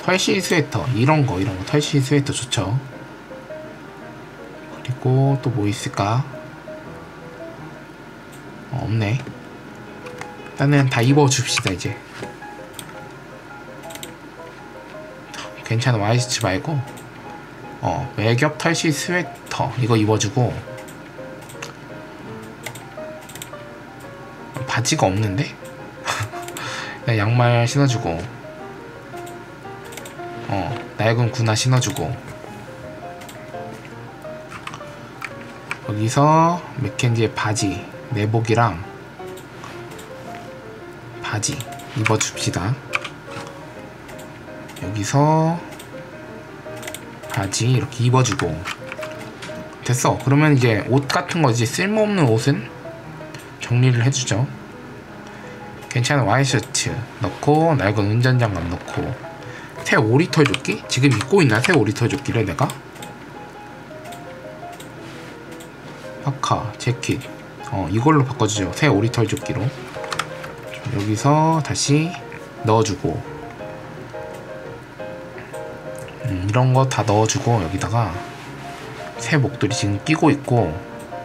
털실 스웨터 이런거 털실 스웨터 좋죠. 그리고 또 뭐 있을까? 없네. 일단은 다 입어줍시다. 이제 괜찮아. 와이셔츠 말고 외겹 털실 스웨터 이거 입어주고, 바지가 없는데? 그냥 양말 신어주고, 낡은 구나 신어주고, 여기서 맥켄지의 바지 내복이랑 바지 입어줍시다. 여기서 바지 이렇게 입어주고 됐어. 그러면 이제 옷 같은 거, 이제 쓸모없는 옷은 정리를 해주죠. 괜찮은 와이셔츠 넣고, 낡은 운전장갑 넣고, 새 오리털 조끼? 지금 입고 있나? 새 오리털 조끼를 내가? 파카, 재킷 이걸로 바꿔주죠. 새 오리털 조끼로. 여기서 다시 넣어주고, 이런 거 다 넣어주고, 여기다가 새 목도리 지금 끼고 있고,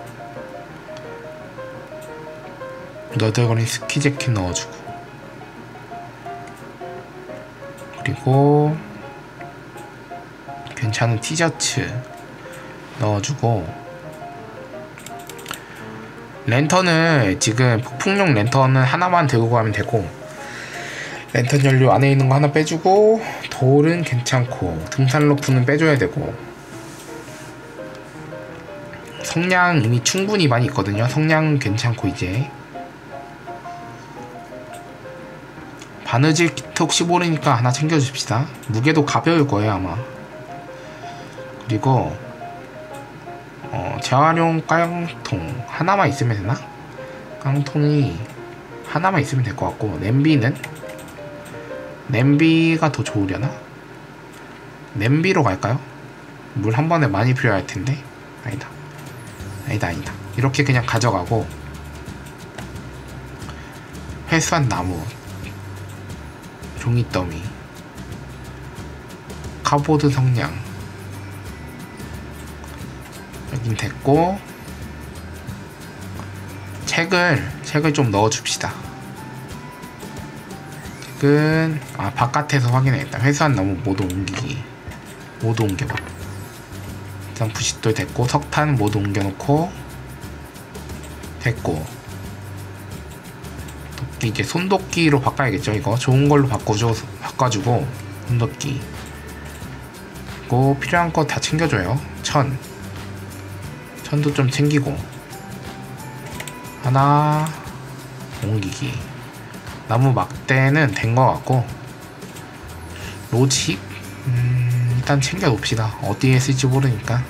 너덜거린 스키 재킷 넣어주고, 그리고 괜찮은 티셔츠 넣어주고, 랜턴을 지금 폭풍용 랜턴은 하나만 들고 가면 되고, 랜턴 연료 안에 있는 거 하나 빼주고, 돌은 괜찮고, 등산 로프는 빼줘야 되고, 성냥 이미 충분히 많이 있거든요. 성냥은 괜찮고, 이제 바느질 키트 혹시 모르니까 하나 챙겨줍시다. 무게도 가벼울 거예요 아마. 그리고 재활용 깡통 하나만 있으면 되나? 깡통이 하나만 있으면 될 것 같고, 냄비가 더 좋으려나? 냄비로 갈까요? 물 한 번에 많이 필요할 텐데. 아니다. 이렇게 그냥 가져가고, 회수한 나무, 종이더미, 카보드 성냥 여긴 됐고, 책을 좀 넣어줍시다. 책은 바깥에서 확인해야겠다. 회수한 나무 모두 옮겨봐. 일단 부싯돌 됐고, 석탄 모두 옮겨놓고 됐고, 도끼 이제 손도끼로 바꿔야겠죠. 이거 좋은 걸로 바꿔주고, 손도끼. 그리고 필요한 거 다 챙겨줘요. 천도 좀 챙기고, 하나 옮기기. 나무 막대는 된 거 같고, 로직 일단 챙겨 놓읍시다. 어디에 쓸지 모르니까.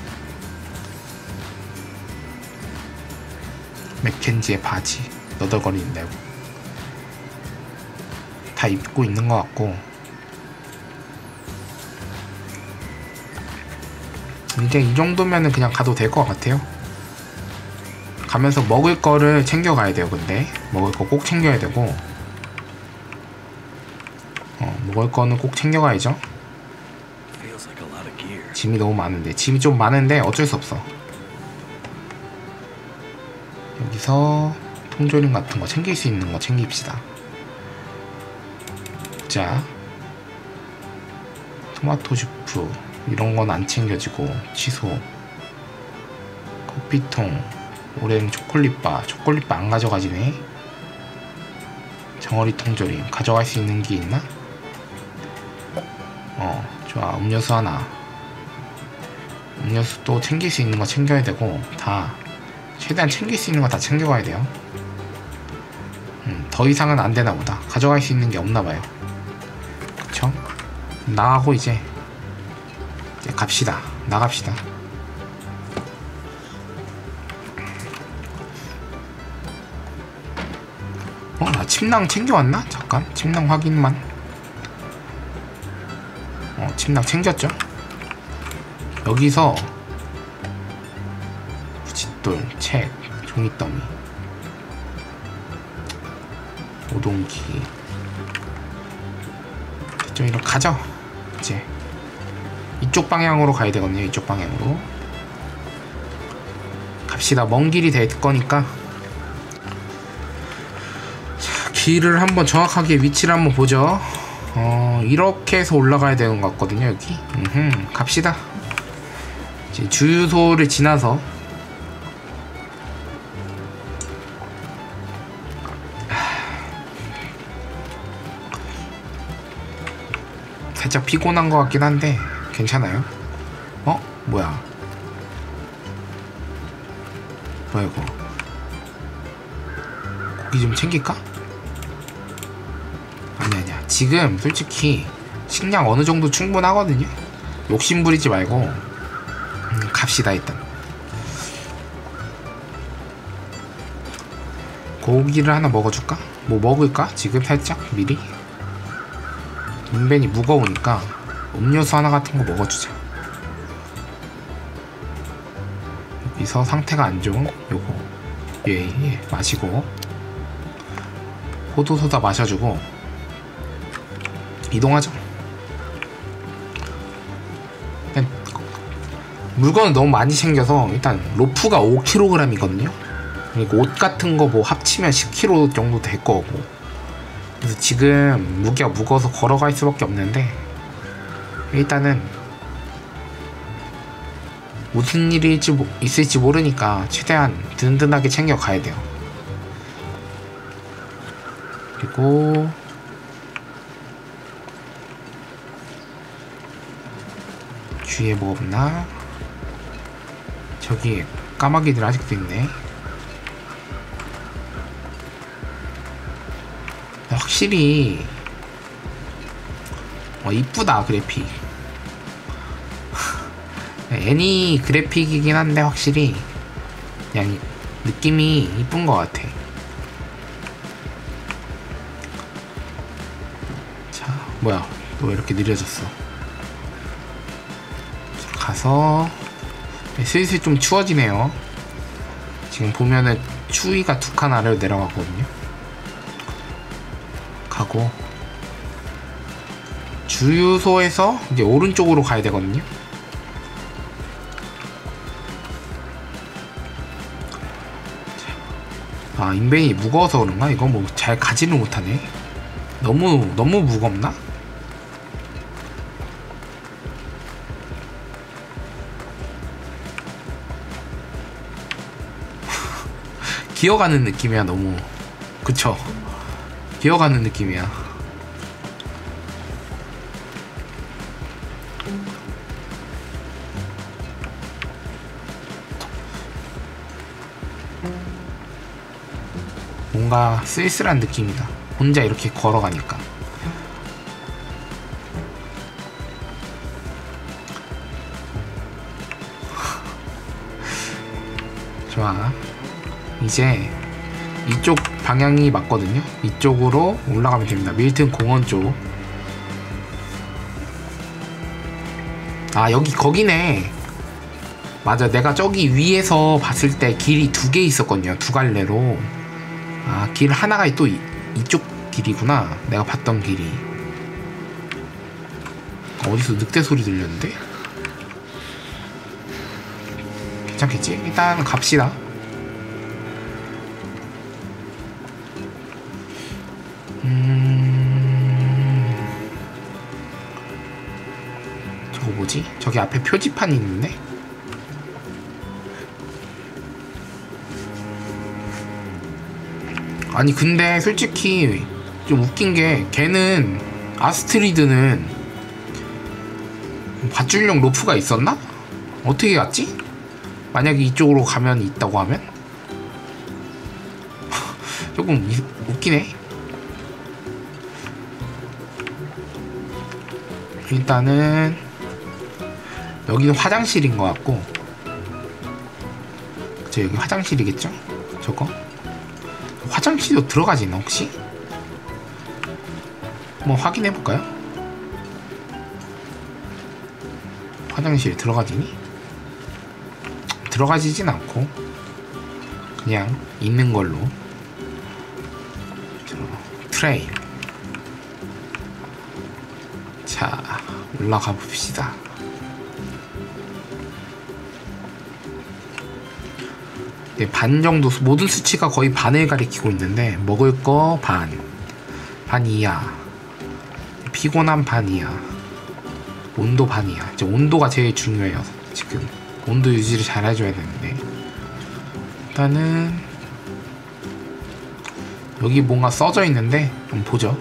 맥켄지의 바지 너덜거리는 내고 다 입고 있는 것 같고, 이제 이 정도면은 그냥 가도 될 것 같아요. 가면서 먹을 거를 챙겨가야 돼요. 근데 먹을 거 꼭 챙겨야 되고, 먹을 거는 꼭 챙겨가야죠. 짐이 너무 많은데, 짐이 좀 많은데 어쩔 수 없어. 여기서 통조림 같은 거 챙길 수 있는 거 챙깁시다. 자, 토마토 슈프 이런 건 안 챙겨지고, 취소. 커피통, 오렌 초콜릿바 안 가져가지네. 정어리 통조림 가져갈 수 있는 게 있나? 좋아. 음료수 하나. 음료수 또 챙길 수 있는 거 챙겨야 되고, 다 최대한 챙길 수 있는 거 다 챙겨가야 돼요. 더 이상은 안 되나 보다. 가져갈 수 있는 게 없나 봐요. 그쵸? 나가고 이제 갑시다. 나갑시다. 나 침낭 챙겨왔나? 잠깐 침낭 확인만. 침낭 챙겼죠? 여기서 부싯돌, 책, 종이더미, 오동기 됐죠? 이렇게 가죠. 이제 이쪽 방향으로 가야 되거든요. 이쪽 방향으로 갑시다. 먼 길이 될 거니까. 자, 길을 한번 정확하게 위치를 한번 보죠. 이렇게 해서 올라가야 되는 것 같거든요. 여기 갑시다. 이제 주유소를 지나서 살짝 피곤한 것 같긴 한데 괜찮아요. 뭐야 이거 고기 좀 챙길까? 아니야 지금 솔직히 식량 어느 정도 충분하거든요. 욕심 부리지 말고 갑시다. 일단 고기를 하나 먹어줄까? 뭐 먹을까? 지금 살짝 미리 인벤이 무거우니까 음료수 하나 같은 거 먹어주자. 여기서 상태가 안 좋은 요거 예 마시고 포도소다 마셔주고 이동하죠. 물건을 너무 많이 챙겨서 일단 로프가 5kg이거든요 그리고 옷 같은 거 뭐 합치면 10kg 정도 될 거고, 그래서 지금 무게가 무거워서 걸어갈 수밖에 없는데 일단은 무슨 일이 있을지 모르니까 최대한 든든하게 챙겨 가야 돼요. 그리고 주위에 뭐 없나? 저기 까마귀들 아직도 있네. 확실히 이쁘다 그래픽. 애니 그래픽이긴 한데 확실히 그냥 느낌이 이쁜 것 같아. 자 뭐야 또 왜 이렇게 느려졌어. 가서 슬슬 좀 추워지네요. 지금 보면은 추위가 2칸 아래로 내려가거든요. 가고 주유소에서 이제 오른쪽으로 가야 되거든요. 아 인벤이 무거워서 그런가? 이거 뭐 잘 가지를 못하네. 너무 무겁나? 기어가는 느낌이야. 너무 그쵸? 기어가는 느낌이야. 뭔가 쓸쓸한 느낌이다. 혼자 이렇게 걸어가니까. 좋아. 이제 이쪽 방향이 맞거든요. 이쪽으로 올라가면 됩니다. 밀튼 공원 쪽. 아 여기 거기네. 맞아, 내가 저기 위에서 봤을 때 길이 2개 있었거든요. 2갈래로. 아 길 하나가 또 이쪽 길이구나. 내가 봤던 길이. 어디서 늑대 소리 들렸는데? 괜찮겠지? 일단 갑시다. 저거 뭐지? 저기 앞에 표지판이 있는데? 아니 근데 솔직히 좀 웃긴게 걔는 아스트리드는 밧줄용 로프가 있었나? 어떻게 갔지? 만약에 이쪽으로 가면 있다고 하면? 조금 웃기네. 일단은 여기는 화장실인 것 같고, 그쵸, 여기 화장실이겠죠? 저거? 화장실도 들어가지나 혹시? 한번 확인해볼까요? 화장실 들어가지니? 들어가지진 않고 그냥 있는 걸로. 트레이. 자, 올라가 봅시다. 네, 반 정도, 모든 수치가 거의 반을 가리키고 있는데 먹을 거 반 이하, 피곤한 반 이하, 온도 반 이하. 이제 온도가 제일 중요해요. 지금 온도 유지를 잘 해줘야 되는데, 일단은 여기 뭔가 써져 있는데 한번 보죠.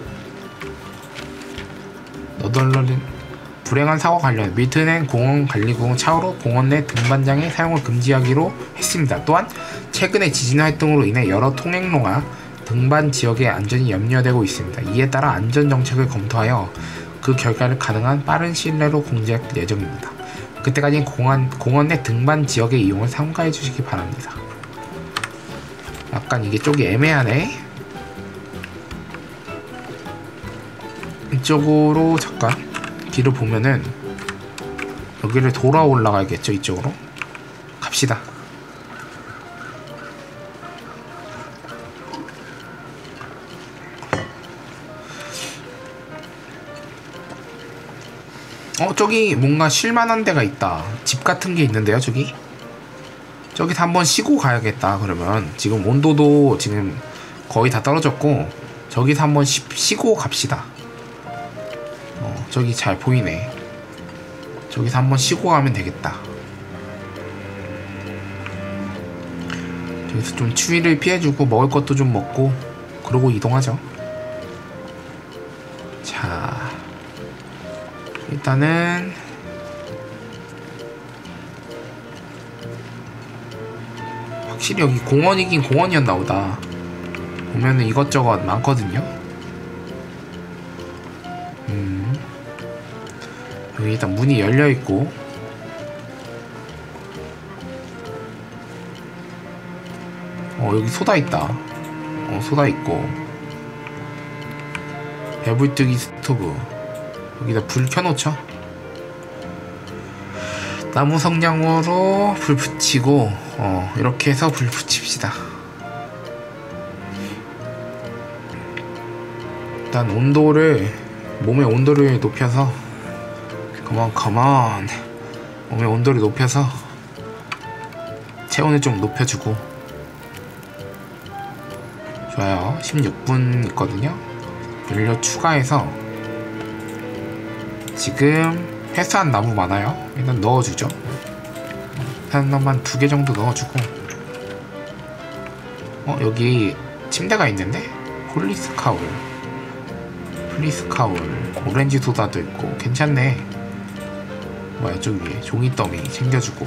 너덜너린 불행한 사고 관련 밀트는 공원관리구역 차후로 공원 내 등반장의 사용을 금지하기로 했습니다. 또한 최근의 지진 활동으로 인해 여러 통행로가 등반 지역의 안전이 염려되고 있습니다. 이에 따라 안전정책을 검토하여 그 결과를 가능한 빠른 시일 내로 공지할 예정입니다. 그때까지는 공원 내 등반 지역의 이용을 삼가해 주시기 바랍니다. 약간 이게 쪽이 애매하네. 이쪽으로 잠깐 길을 보면은 여기를 돌아 올라가야겠죠. 이쪽으로 갑시다. 저기 뭔가 쉴만한 데가 있다. 집 같은 게 있는데요. 저기서 한번 쉬고 가야겠다. 그러면 지금 온도도 지금 거의 다 떨어졌고 저기서 한번 쉬고 갑시다. 저기 잘 보이네. 저기서 한번 쉬고 가면 되겠다. 저기서 좀 추위를 피해주고 먹을 것도 좀 먹고 그러고 이동하죠. 자, 일단은 확실히 여기 공원이긴 공원이었나 보다. 보면은 이것저것 많거든요. 여기 일단 문이 열려있고, 여기 소다 있다. 소다 있고, 배불뜨기 스토브. 여기다 불 켜놓죠. 나무 성냥으로 불 붙이고, 이렇게 해서 불 붙입시다. 일단 몸의 온도를 높여서, 컴온. 몸의 온도를 높여서 체온을 좀 높여주고. 좋아요. 16분 있거든요. 연료 추가해서 지금 회수한 나무 많아요. 일단 넣어주죠. 한 놈만 2개 정도 넣어주고. 여기 침대가 있는데? 플리스 카울, 오렌지 소다도 있고 괜찮네. 뭐야, 저기 종이더미 챙겨주고.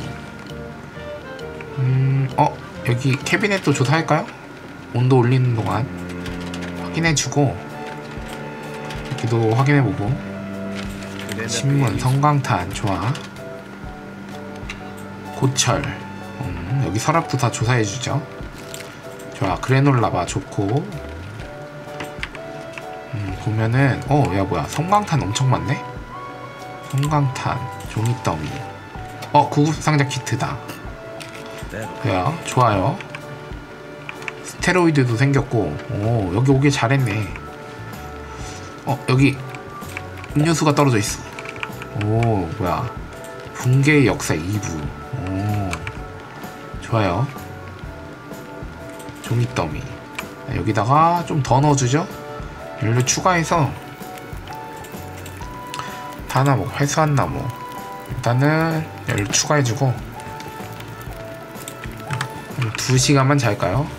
여기 캐비넷도 조사할까요? 온도 올리는 동안 확인해주고, 여기도 확인해보고. 신문, 성광탄, 좋아. 고철, 여기 서랍도 다 조사해주죠. 좋아. 그래놀라바 좋고. 보면은 야, 뭐야, 성광탄 엄청 많네. 성광탄, 종이더미. 구급상자 키트다. 그래요. 좋아요. 스테로이드도 생겼고. 여기 오길 잘했네. 여기 음료수가 떨어져 있어. 뭐야, 붕괴의 역사 2부. 좋아요. 종이더미. 여기다가 좀 더 넣어주죠. 연료 추가해서 다나무, 회수한 나무. 일단은 연료 추가해주고 2시간만 잘까요?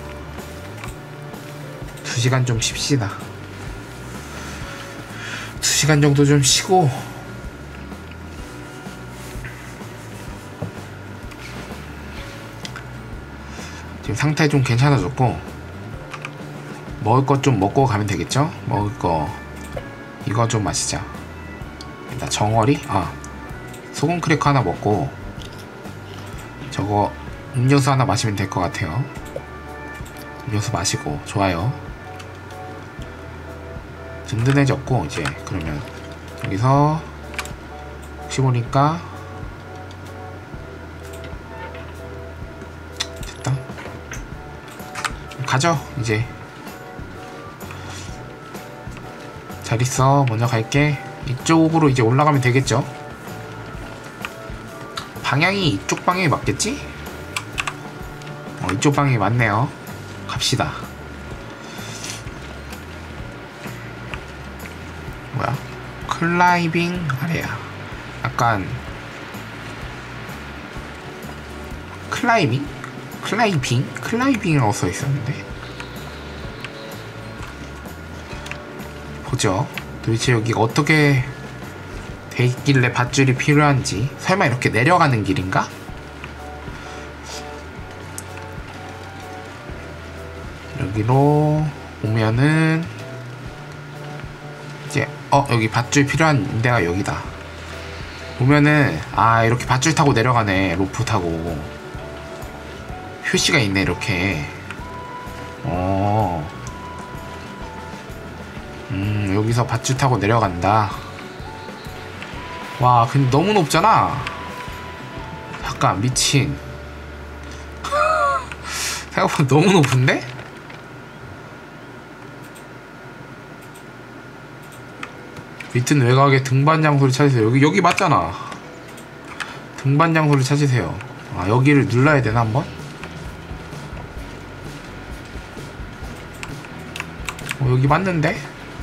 2시간 좀 쉽시다. 2시간 정도 좀 쉬고. 지금 상태 좀 괜찮아졌고, 먹을 것 좀 먹고 가면 되겠죠? 먹을 거 이거 좀 마시자. 일단 정어리? 소금 크래커 하나 먹고 저거 음료수 하나 마시면 될 것 같아요. 음료수 마시고. 좋아요. 든든해졌고, 이제 그러면 여기서 혹시 보니까 됐다. 가죠. 이제 잘 있어. 먼저 갈게. 이쪽으로 이제 올라가면 되겠죠. 방향이 이쪽 방향이 맞겠지? 이쪽 방향이 맞네요. 갑시다. 뭐야? 클라이빙 아래야. 약간 클라이빙이라고 써 있었는데. 보죠. 도대체 여기가 어떻게 돼 있길래 밧줄이 필요한지. 설마 이렇게 내려가는 길인가? 여기로 오면은 이제 여기 밧줄 필요한 데가 여기다. 보면은 이렇게 밧줄 타고 내려가네. 로프 타고 표시가 있네. 이렇게 여기서 밧줄 타고 내려간다. 와 근데 너무 높잖아. 잠깐 미친. 생각보다 너무 높은데? 밑은 외곽의 등반 장소를 찾으세요. 여기 맞잖아. 등반 장소를 찾으세요. 여기를 눌러야 되나 한번? 여기 맞는데?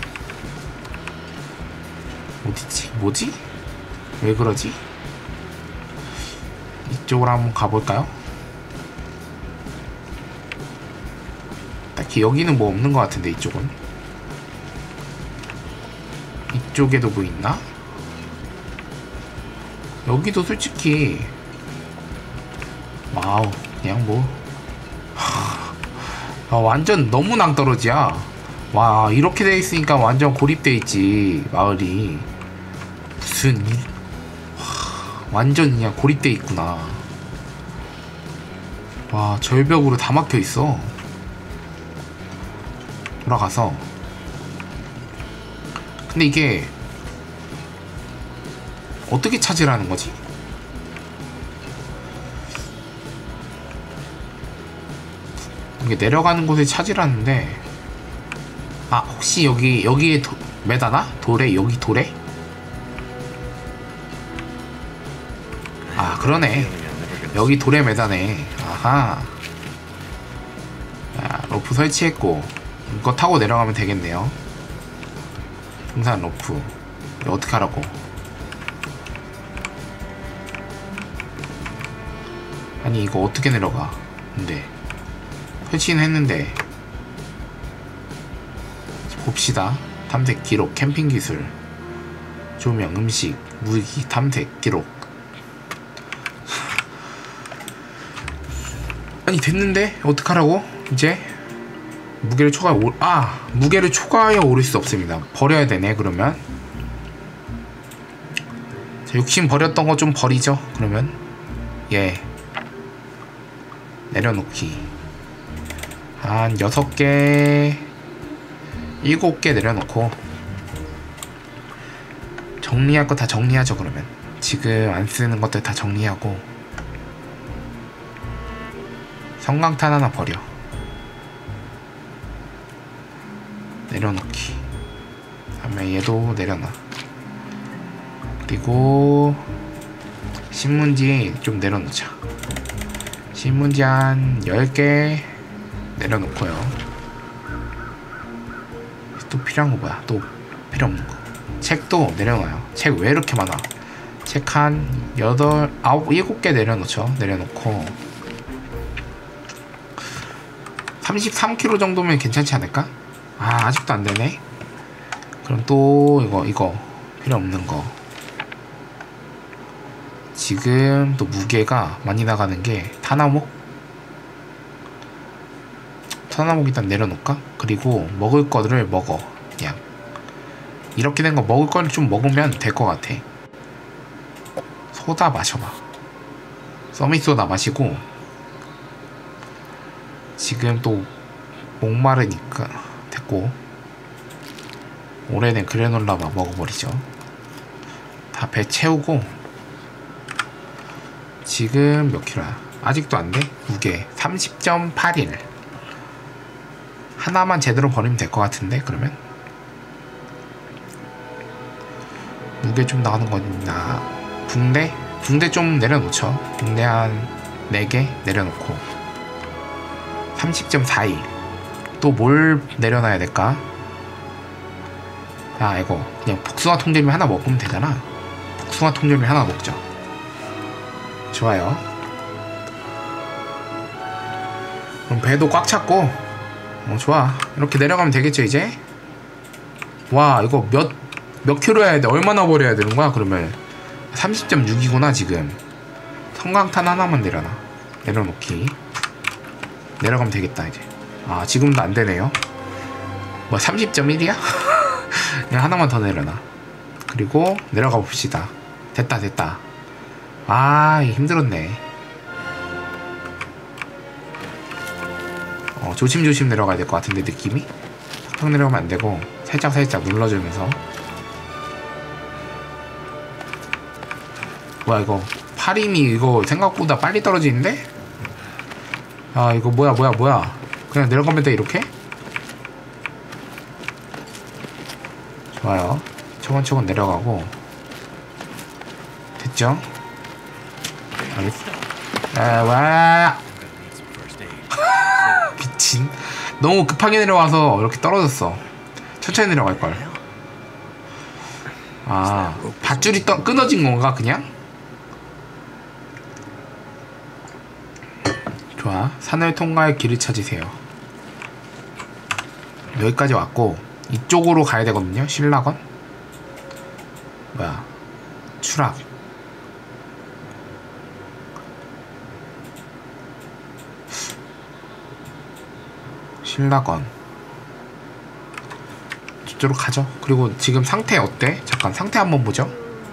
어디지? 뭐지? 왜 그러지? 이쪽으로 한번 가볼까요? 딱히 여기는 뭐 없는 것 같은데 이쪽은. 이쪽에도 뭐 있나? 여기도 솔직히 와우 그냥 뭐 완전 너무 낭떠러지야. 와 이렇게 돼 있으니까 완전 고립돼 있지 마을이. 무슨 완전 그냥 고립돼 있구나. 와 절벽으로 다 막혀 있어. 돌아가서. 근데 이게 어떻게 찾으라는 거지? 이게 내려가는 곳을 찾으라는데 혹시 여기에 매다나? 돌에? 여기 돌에? 그러네. 여기 돌에 매다네. 아하. 자, 로프 설치했고 이거 타고 내려가면 되겠네요. 등산 로프. 이거 어떻게 하라고? 아니 이거 어떻게 내려가? 근데 설치는 했는데. 봅시다. 탐색 기록, 캠핑 기술, 조명, 음식, 무기, 탐색 기록. 아니 됐는데 어떡하라고? 이제 무게를 초과하여 오를 수 없습니다. 버려야 되네. 그러면 자, 욕심 버렸던 거 좀 버리죠. 그러면 내려놓기 한 6개 7개 내려놓고 정리할 거 다 정리하죠. 그러면 지금 안 쓰는 것들 다 정리하고 성광탄 하나 버려. 내려놓기. 다음에 얘도 내려놔. 그리고 신문지 좀 내려놓자. 신문지 한 10개 내려놓고요. 또 필요한 거 뭐야? 또 필요 없는 거. 책도 내려놔요. 책 왜 이렇게 많아? 책 한 7개 내려놓죠. 내려놓고 33kg 정도면 괜찮지 않을까? 아직도 안 되네. 그럼 또 이거 필요 없는 거. 지금 또 무게가 많이 나가는 게 타나목 일단 내려놓을까? 그리고 먹을 거를 먹어. 그냥 이렇게 된 거 먹을 거를 좀 먹으면 될 것 같아. 소다 마셔봐. 서밋 소다 마시고 지금 또 목마르니까 됐고 오래된 그래놀라바 먹어버리죠. 다 배 채우고 지금 몇 킬로야? 아직도 안 돼? 무게 30.81 하나만 제대로 버리면 될 것 같은데. 그러면 개 좀 나가는 거나 붕대? 붕대 좀 내려놓죠. 붕대 한 4개 내려놓고 30.42 또 뭘 내려놔야 될까? 아 이거 그냥 복숭아 통조림 하나 먹으면 되잖아. 복숭아 통조림 하나 먹죠. 좋아요. 그럼 배도 꽉 찼고 좋아. 이렇게 내려가면 되겠죠 이제. 와 이거 몇 킬로 해야 돼? 얼마나 버려야 되는 거야 그러면? 30.6이구나 지금. 성광탄 하나만 내려놓기. 내려가면 되겠다 이제. 아 지금도 안 되네요. 뭐 30.1이야? 그냥 하나만 더 내려놔. 그리고 내려가 봅시다. 됐다. 아 힘들었네. 조심조심 내려가야 될 것 같은데 느낌이? 탁 내려가면 안 되고 살짝 눌러주면서. 뭐야 이거 파림이 이거 생각보다 빨리 떨어지는데? 아 이거 뭐야 그냥 내려가면 돼 이렇게? 좋아요. 차근차근 내려가고 됐죠? 와 미친. 너무 급하게 내려와서 이렇게 떨어졌어. 천천히 내려갈걸. 아 밧줄이 끊어진 건가 그냥? 좋아. 산을 통과할 길을 찾으세요. 여기까지 왔고 이쪽으로 가야 되거든요. 신라건. 뭐야 추락. 신라건 저쪽으로 가죠. 그리고 지금 상태 어때? 잠깐 상태 한번 보죠.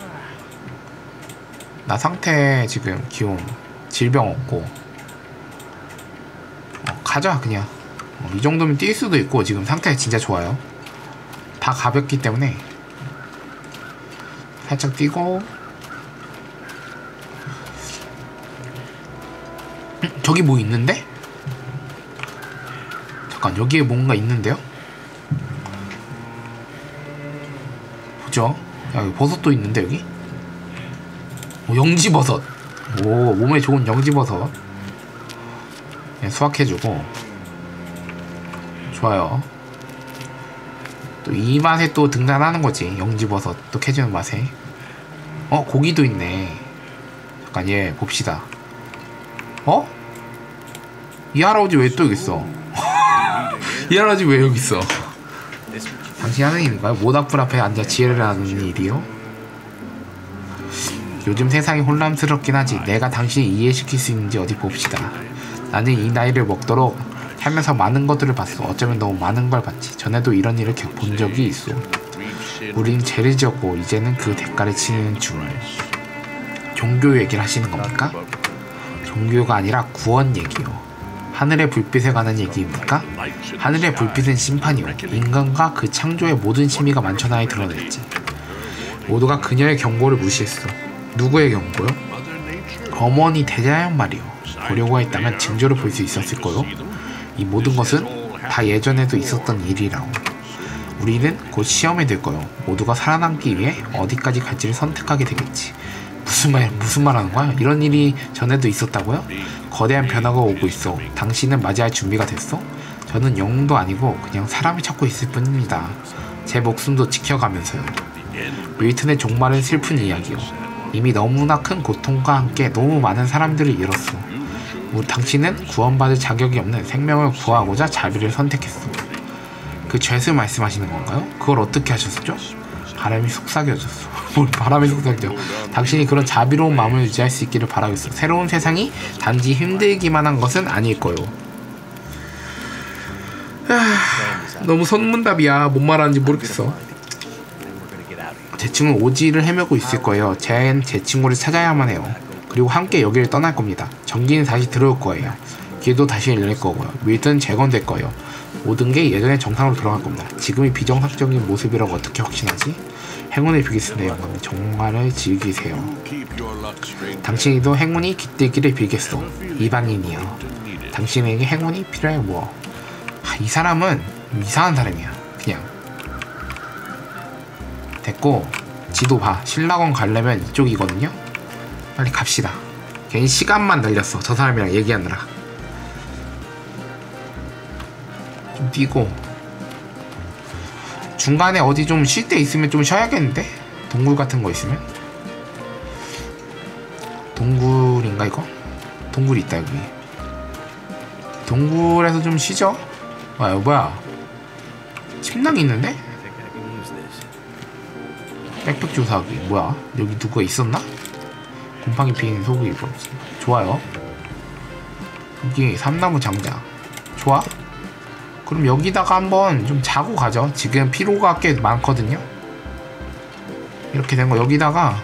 나 상태 지금 기온 질병 없고 가자 그냥. 이 정도면 뛸 수도 있고 지금 상태 진짜 좋아요. 다 가볍기 때문에 살짝 뛰고. 저기 뭐 있는데? 잠깐 여기에 뭔가 있는데요? 보죠. 야 여기 버섯도 있는데 여기? 영지버섯. 오 몸에 좋은 영지버섯. 수확해주고. 좋아요. 또 이 맛에 또 등장하는 거지. 영지버섯 또 캐주는 맛에. 고기도 있네. 잠깐 얘 봅시다. 이 할아버지 왜 또 여기 있어? 이 할아버지 왜 여기 있어? 당신 하는 일인가요? 모닥불 앞에 앉아 지혜를 하는 일이요? 요즘 세상이 혼란스럽긴 하지. 내가 당신을 이해시킬 수 있는지 어디 봅시다. 나는 이 나이를 먹도록 살면서 많은 것들을 봤어. 어쩌면 너무 많은 걸 봤지. 전에도 이런 일을 본 적이 있어. 우린 죄를 지었고 이제는 그 대가를 치는 중. 종교 얘기를 하시는 겁니까? 종교가 아니라 구원 얘기요. 하늘의 불빛에 관한 얘기입니까? 하늘의 불빛은 심판이요. 인간과 그 창조의 모든 심의가 만천하에 드러냈지. 모두가 그녀의 경고를 무시했어. 누구의 경고요? 어머니 대자연 말이요. 보려고 했다면 징조를 볼 수 있었을 거요. 이 모든 것은 다 예전에도 있었던 일이라고. 우리는 곧 시험에 들 거요. 모두가 살아남기 위해 어디까지 갈지를 선택하게 되겠지. 무슨 말 하는 거야? 이런 일이 전에도 있었다고요? 거대한 변화가 오고 있어. 당신은 맞이할 준비가 됐어? 저는 영웅도 아니고 그냥 사람을 찾고 있을 뿐입니다. 제 목숨도 지켜가면서요. 밀턴의 종말은 슬픈 이야기요. 이미 너무나 큰 고통과 함께 너무 많은 사람들을 잃었어. 당신은 구원받을 자격이 없는 생명을 구하고자 자비를 선택했어. 그 죄수 말씀하시는 건가요? 그걸 어떻게 하셨죠? 바람이 속삭여졌어. 뭘 바람이 속삭여. 당신이 그런 자비로운 마음을 유지할 수 있기를 바라겠어. 새로운 세상이 단지 힘들기만 한 것은 아닐 거요. 너무 선문답이야. 뭔 말하는지 모르겠어. 제 친구는 오지를 헤매고 있을 거예요. 제 친구를 찾아야만 해요. 그리고 함께 여기를 떠날 겁니다. 전기는 다시 들어올 거예요. 길도 다시 열릴 거고요. 밀턴은 재건될 거예요. 모든 게 예전의 정상으로 돌아갈 겁니다. 지금이 비정상적인 모습이라고 어떻게 확신하지? 행운을 빌겠습니다. 영감님. 정말을 즐기세요. 당신이도 행운이 깃들기를 빌겠소. 이방인이여. 당신에게 행운이 필요해. 뭐. 이 사람은 이상한 사람이야. 그냥 됐고 지도 봐. 신라원 가려면 이쪽이거든요. 빨리 갑시다. 괜히 시간만 날렸어. 저 사람이랑 얘기하느라. 좀 뛰고 중간에 어디 좀 쉴 데 있으면 좀 쉬어야겠는데? 동굴 같은 거 있으면? 동굴인가 이거? 동굴이 있다 여기. 동굴에서 좀 쉬죠? 아 이거 뭐야? 침낭이 있는데? 백팩 조사하기 뭐야? 여기 누가 있었나? 곰팡이 피는 소고기 입어. 좋아요. 여기 삼나무 장작 좋아? 그럼 여기다가 한번 좀 자고 가죠. 지금 피로가 꽤 많거든요. 이렇게 된 거 여기다가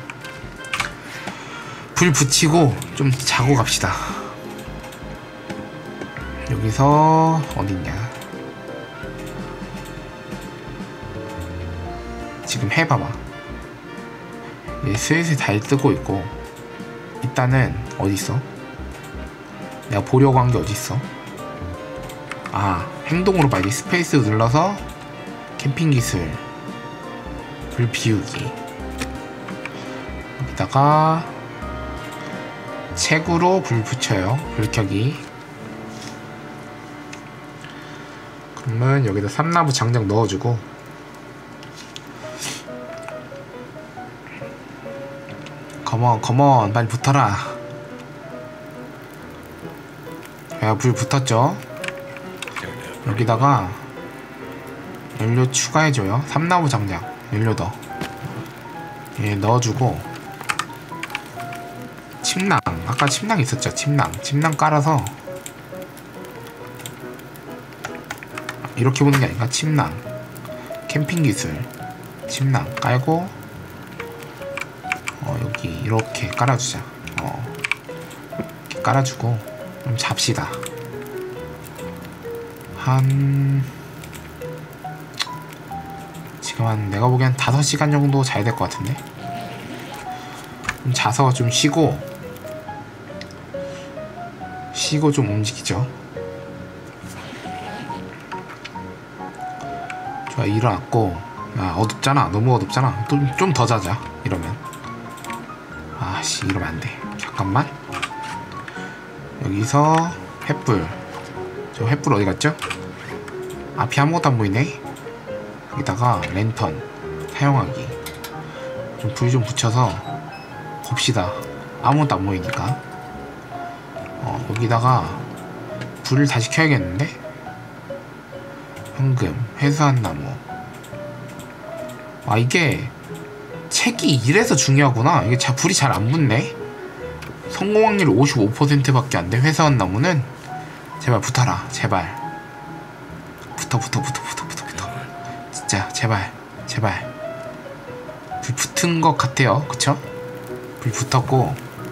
불 붙이고 좀 자고 갑시다. 여기서 어딨냐? 지금 해 봐봐. 얘 슬슬 달 뜨고 있고. 일단은 어딨어? 내가 보려고 한 게 어딨어? 아 행동으로 봐야지. 스페이스 눌러서 캠핑 기술 불 비우기. 여기다가 책으로 불 붙여요. 불 켜기. 그러면 여기다 삼나무 장작 넣어주고 컴온 빨리 붙어라. 야 불 붙었죠? 여기다가 연료 추가해줘요. 삼나무 장작 연료 넣어. 예, 넣어주고 침낭 아까 침낭 있었죠? 침낭 깔아서 이렇게 보는 게 아닌가? 침낭 캠핑 기술 침낭 깔고 여기 이렇게 깔아주자. 이렇게 깔아주고 좀 잡시다. 지금 한 내가 보기엔 5시간 정도 자야 될 것 같은데. 좀 자서 좀 쉬고 좀 움직이죠. 좋아 일어났고. 야 어둡잖아. 너무 어둡잖아. 좀 더 자자. 이러면 아씨 이러면 안돼. 잠깐만. 여기서 횃불. 저 횃불 어디 갔죠? 앞이 아무것도 안 보이네. 여기다가 랜턴 사용하기. 좀 불 좀 붙여서 봅시다. 아무것도 안 보이니까. 여기다가 불을 다시 켜야겠는데? 현금 회수한 나무. 아 이게 책이 이래서 중요하구나. 이게 불이 잘 안 붙네. 성공 확률 55% 밖에 안 돼. 회수한 나무는 제발 붙어라. 제발 붙어 진짜 제발 불 붙은 것 같아요. 그쵸? 불 붙었고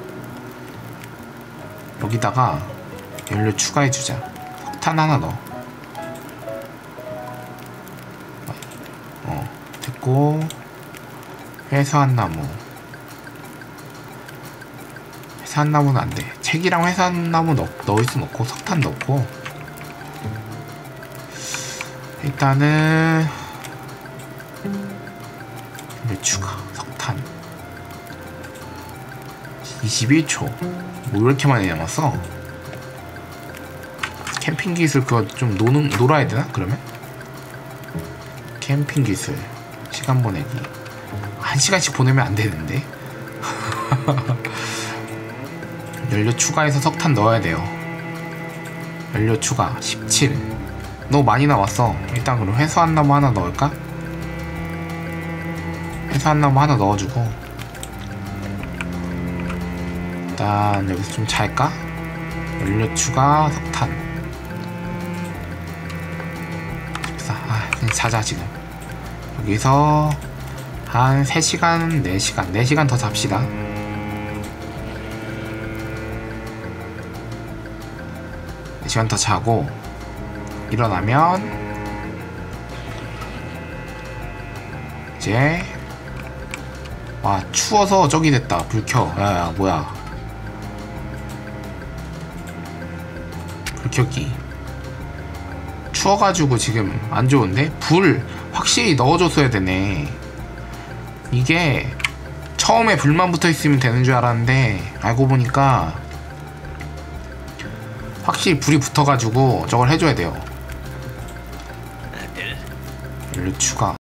여기다가 연료 추가해주자. 석탄 하나 넣어. 됐고 회수한 나무는 안돼. 책이랑 회수한 나무 넣을 수 넣고 석탄 넣고 일단은 추가 석탄 21초. 뭐 이렇게 많이 남았어? 캠핑 기술 그거 좀 놀아야 되나? 그러면? 캠핑 기술 시간 보내기 1시간씩 보내면 안 되는데. 연료 추가해서 석탄 넣어야 돼요. 연료 추가 17. 너무 많이 나왔어. 일단 그럼 회수한 나무 하나 넣을까? 회수한 나무 하나 넣어주고 일단 여기서 좀 잘까? 연료 추가 석탄 14. 그냥 자자. 지금 여기서 한 3시간 4시간 더 잡시다. 4시간 더 자고 일어나면 이제 와 추워서 저기 됐다. 불 켜. 야야 뭐야 불 켜기. 추워가지고 지금 안 좋은데? 불 확실히 넣어줬어야 되네. 이게 처음에 불만 붙어 있으면 되는 줄 알았는데 알고 보니까 확실히 불이 붙어가지고 저걸 해줘야 돼요. 연료 추가.